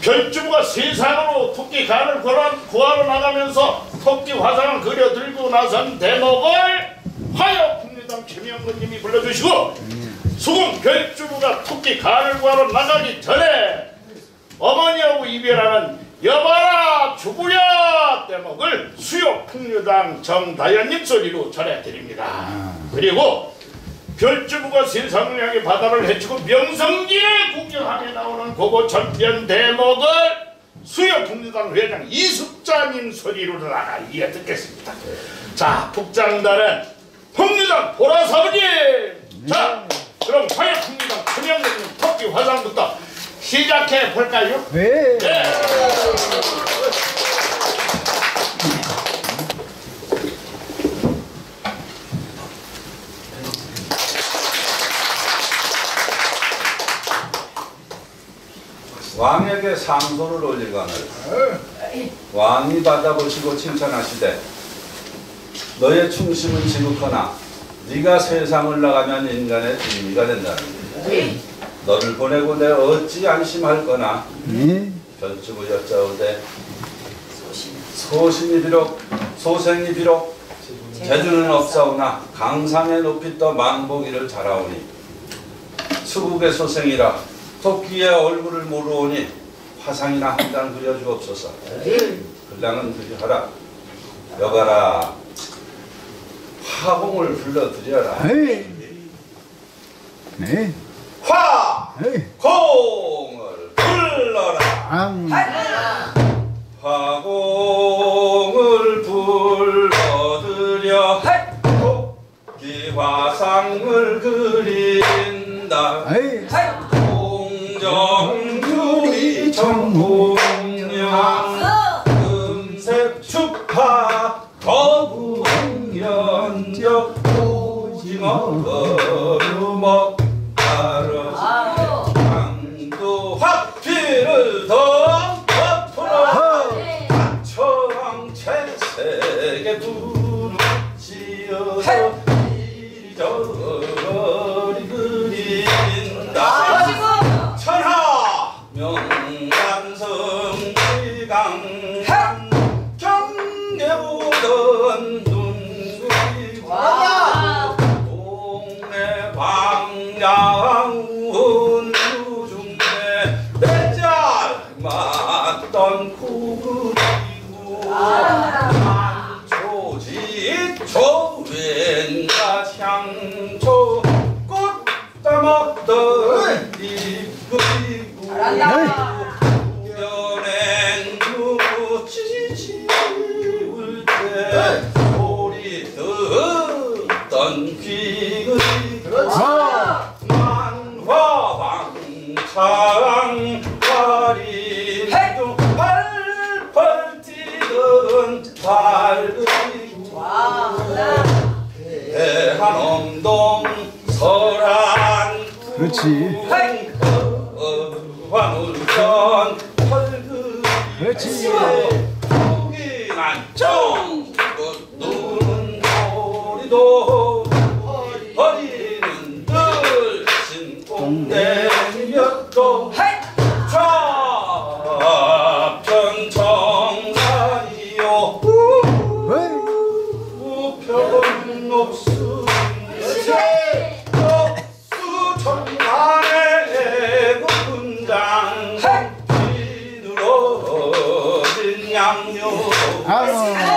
별주부가 세상으로 토끼 간을 구하러 나가면서 토끼 화상을 그려 들고 나선 대목을 화요 국민당 최명근님이 불러주시고, 수군 별주부가 토끼 간을 구하러 나가기 전에 어머니하고 이별하는 여봐라 주부야 대목을 수요 풍류당 정다연님 소리로 전해드립니다. 그리고 별주부가 세상을 향해 바다를 헤치고 명성지를 구경하게 나오는 고고 전편 대목을 수요 풍류당 회장 이숙자님 소리로 나가 이어 듣겠습니다. 자, 북장단은 풍류당 보라사부님. 자, 그럼 화요 풍류당 최명근님 토끼 화상부터 시작해 볼까요? 네. 네. 왕에게 상소를 올리거늘 왕이 받아보시고 칭찬하시되 너의 충심은 지극하나 네가 세상을 나가면 인간의 빙의가 된다는 너를 보내고 내 어찌 안심할거나 별주부 여짜오되 소생이 비록 재주는 없사오나 강상에 높이 떠 만보기를 잘하오니 수국의 소생이라 토끼의 얼굴을 모르오니 화상이나 한 장 그려주옵소서. 글랑은 그리하라. 여가라 화공을 불러드려라. 네. 화공을 불러라. 화공을 불러드려 토끼 화상을 그린다. 공정유리 정공령 금색 축하 거부연적 오징어 거루먹 따라 강도 화피를 더 덮어라 청채색에 두루지어서 이리저리 그린다. 천하 명란성지강 경계보던 눈구리고 동네 방향운 중에 내잘 맞던 구그리고 만초지초 왠가 향초 꽃 따먹던 그리고 연행 누구 치치울 때 소리 듣던 귀 그리고 만화방창 화린도 팔팔 뛰던 발 그리고 대한엄동 설안 그렇지. 화물전 털그 그렇지. 고기 난정 누는 소리도 허리는 늘 신공대였도 좌편 정산이요 우편 옥수 천만의 군장 진으로 진 양요